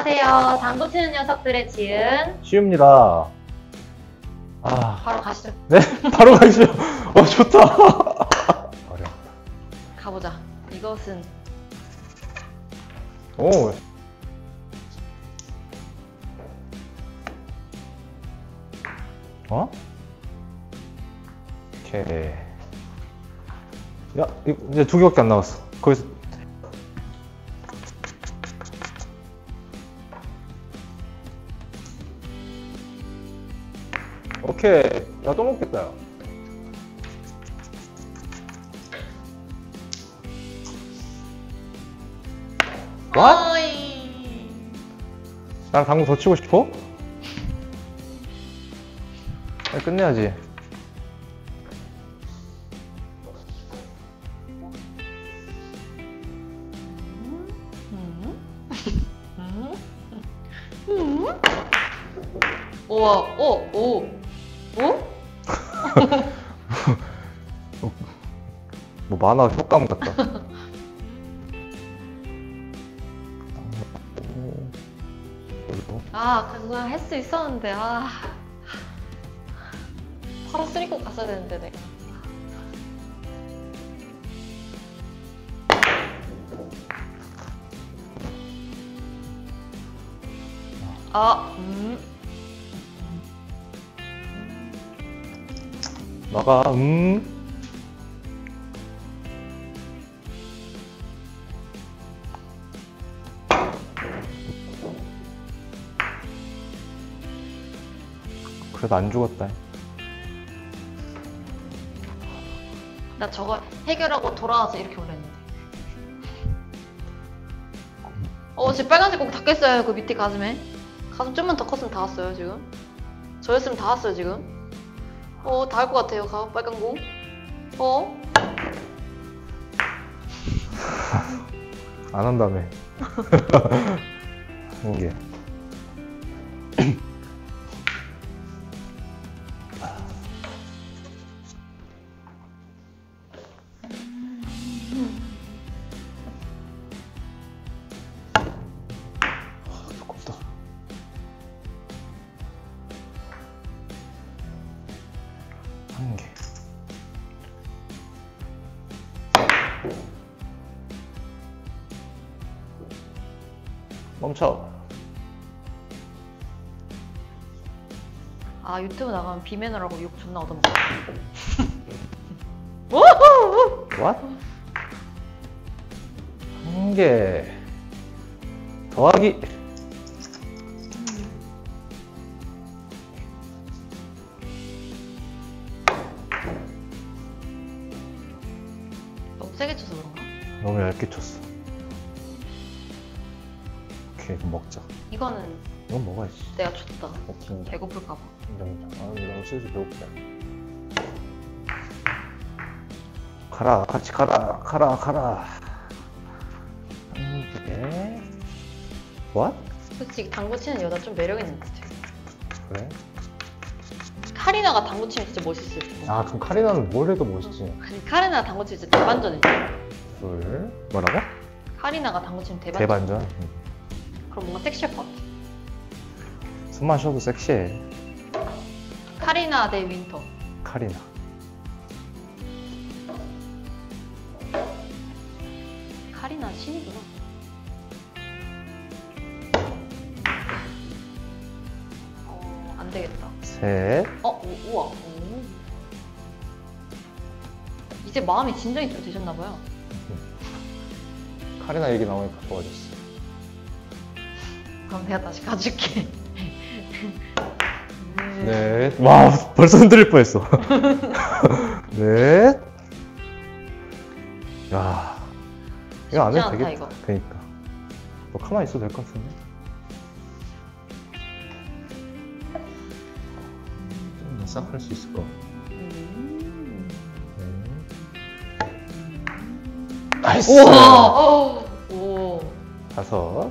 안녕하세요. 당구 치는 녀석들의 지은 쉬웁니다. 아, 바로 가시죠. 네? 바로 가시죠. 좋다. 어려. 가보자. 이것은 오. 어? 오케이. 야, 이제 2개밖에 안 남았어. 거기서. 오케이. 야, 또 먹겠다. 야. What? 어이. 나랑 당구 더 치고 싶어? 빨리 끝내야지. 우와, 오. 뭐 만화 효과음 같다. 아, 그거 할 수 있었는데, 바로 쓰리고 갔어야 되는데, 내가. 나가. 그래도 안 죽었다. 나 저거 해결하고 돌아와서 이렇게 올렸는데. 지금 빨간색 꼭 닿겠어요, 그 밑에 가슴에. 가슴 좀만 더 컸으면 닿았어요, 지금. 저였으면 닿았어요, 지금. 닿을 것 같아요, 빨간 공. 안 한다며. 이게. 두껍다. 한 개. 멈춰. 유튜브 나가면 비매너라고 욕 존나 얻어먹어. What? 한 개. 더하기. 너무 세게 쳐서 그런가? 너무 얇게 쳤어. 오케이, 그럼 먹자. 이거는 이건 먹어야지. 내가 줬다. 오케이. 배고플까봐. 인정. 나 슬슬 배고프다. 가라, 같이 가라, 가라. 한 개. What? 솔직히 당구 치는 여자 좀 매력 있는 것 같아. 그래? 카리나가 당구 치면 진짜 멋있을 거. 그럼 카리나는 뭘 해도 멋있지. 아니, 카리나가 당구 치면 진짜 대반전이지. 둘. 뭐라고? 카리나가 당구 치면 대반전. 대반전. 그럼 뭔가 섹시할 것 같아. 숨만 쉬어도 섹시해. 카리나 대 윈터. 카리나. 카리나 신이구나. 안 되겠다. 셋. 우와. 이제 마음이 진정이 좀 되셨나봐요. 카리나 얘기 나오니까 좋아졌어. 그럼 내가 다시 가줄게. 넷. 와, 벌써 흔들릴 뻔했어. 넷. 야, 이거 안 해도 않다, 되겠다. 이거. 그니까. 너 가만히 있어도 될 것 같은데? 좀 싹 할 수 있을 것 같아. 나이스! 우와! 오. 다섯.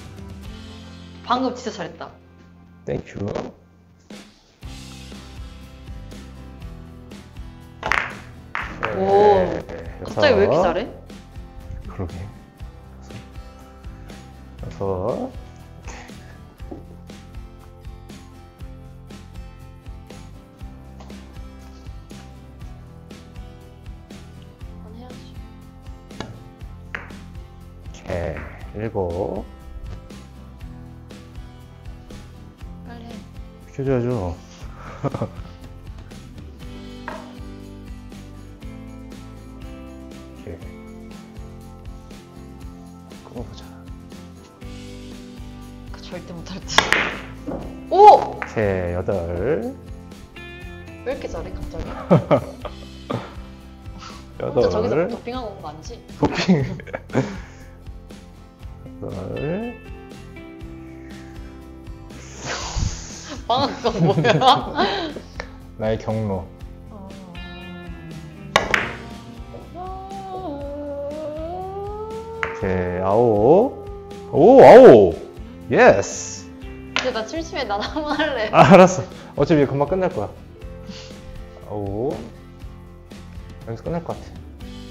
방금 진짜 잘했다. 땡큐. 오. 갑자기 왜 이렇게 잘해? 그러게. 여섯. 오케이. 7. 빨리 해. 비켜줘야죠. 오케이. 끊어보자. 그 절대 못할 듯. 오! 오케이, 8. 왜 이렇게 잘해 갑자기? 8. 혼자 저기서 도핑하고 온 거 아니지? 도핑. 8. 방학 건 뭐야? 나의 경로. 오케이, 9. 오, 9. 예스. 이제 나 심심해. 난 한번 할래. 아, 알았어. 어차피 금방 끝날 거야. 5. 여기서 끝날 것 같아.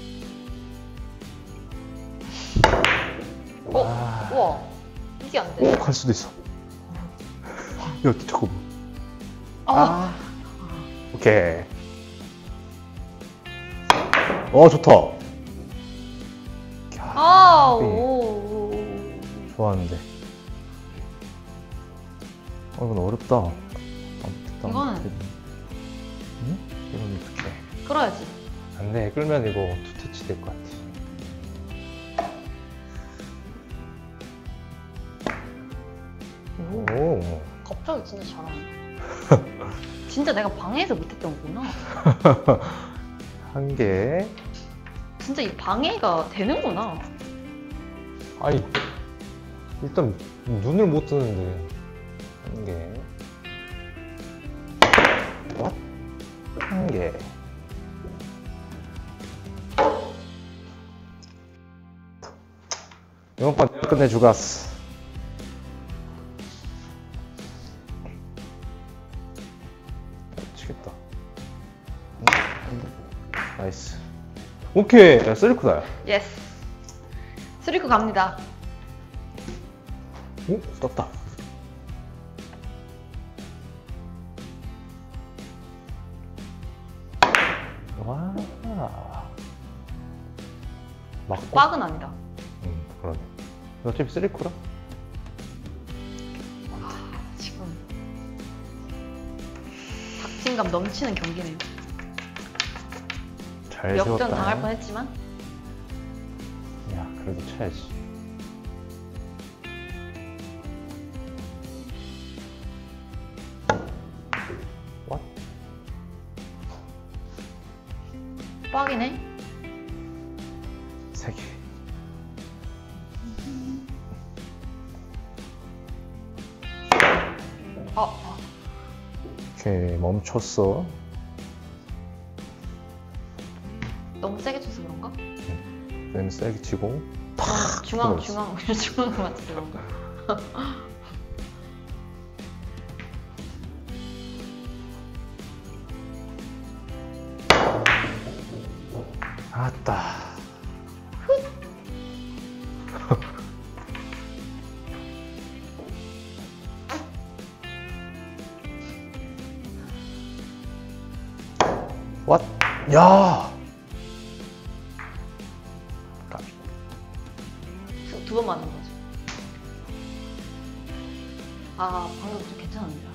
와. 우와. 이게 안 돼. 오, 갈 수도 있어. 야, 잠깐만. 아. 오케이. 좋다. 아, 네. 오. 좋았는데. 이건 어렵다. 이거는- 응? 이건 어떡해. 끌어야지. 안 돼. 끌면 이거 투터치 될 것 같아. 오. 갑자기 진짜 잘하네. 진짜 내가 방해해서 못했던 거구나. 한 개. 진짜 이 방해가 되는구나. 아니, 일단 눈을 못 뜨는데. 한 개. 왓? 한 개. 이번 판 끝내주갔어. 치겠다. 나이스. 오케이. 야, 쓰리코다. 예스. 스리크 갑니다. 오, 떴다. 와. 맞고? 빡은 아니다. 그러네. 어차피 쓰리코라? 지금 박진감 넘치는 경기네요. 잘 역전 세웠다. 당할 뻔했지만 야, 그래도 쳐야지. What? 빡이네. 3개. 오케이, 멈췄어. 너무 세게 쳐서 그런가? 그다음에 세게 치고. 중앙 들어갔어. 중앙 맞지 그런가? 아따. What? 야. 까비. 두 번 맞는 거지. 아 방금 좀 괜찮은데.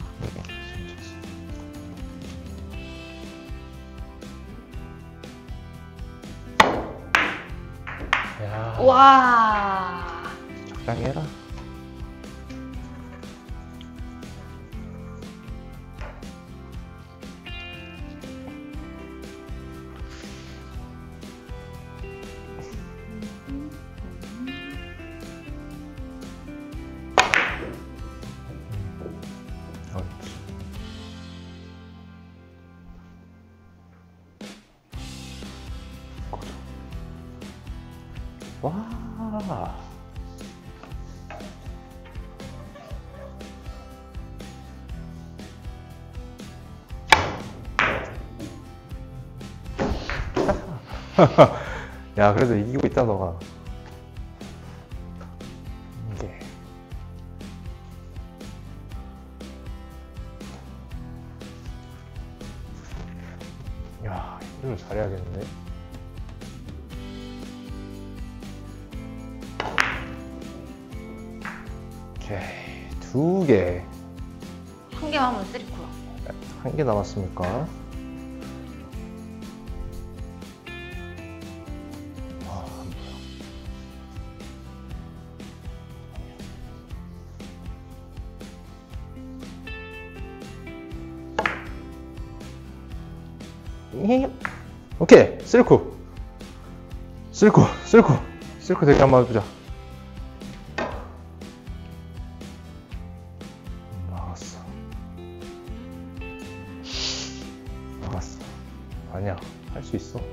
야. 와. 적당히 해라. 옳지. 와. 야, 그래도 이기고 있다, 너가. 이게. 야, 이걸 잘해야겠는데? 오케이. 2개. 한 개만 하면 쓰리코요. 1개 남았습니까? 아, 안 보여. 오케이. 쓰리코. 쓰리코 되게 한번 해보자. 나갔어. 아니야, 할 수 있어.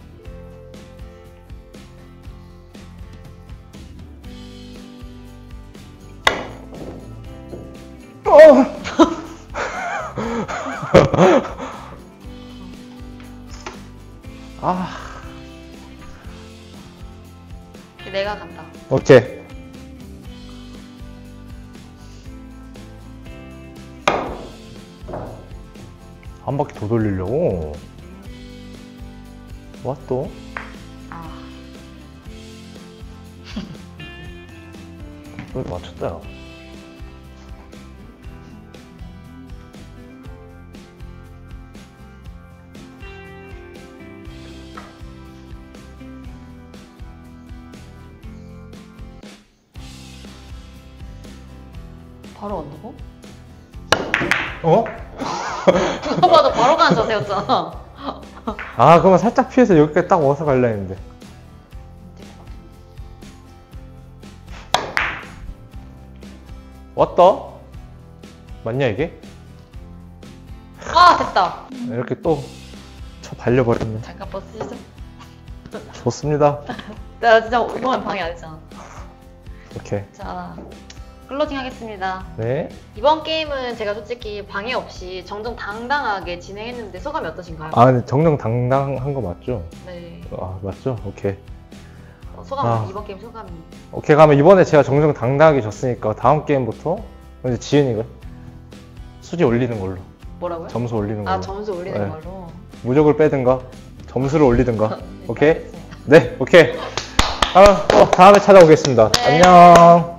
아, 내가 간다. 오케이. 한 바퀴 더 돌리려고? 와, 또? 아, 맞췄다, 야. 바로 간다고? 어? 누가 봐도 바로 가는 자세였잖아. 아, 그러면 살짝 피해서 여기까지 딱 와서 갈라 했는데. 왔다? 맞냐, 이게? 아, 됐다. 이렇게 또 쳐 발려버렸네. 잠깐 버스 시죠. 좋습니다. 나 진짜 이번엔 방해 안 했잖아. 오케이. 자, 클로징 하겠습니다. 네. 이번 게임은 제가 솔직히 방해 없이 정정당당하게 진행했는데 소감이 어떠신가요? 아, 근데 정정당당한 거 맞죠? 네. 아, 맞죠? 오케이. 소감, 아. 이번 게임 소감이. 오케이, 가면 이번에 제가 정정당당하게 졌으니까 다음 게임부터 이제 지은이가 수지 올리는 걸로. 뭐라고요? 점수 올리는 걸로. 아, 점수 올리는 네. 걸로. 무적을 빼든가 점수를 올리든가. 네, 오케이? 알겠습니다. 네, 오케이. 또 다음에 찾아오겠습니다. 네. 안녕.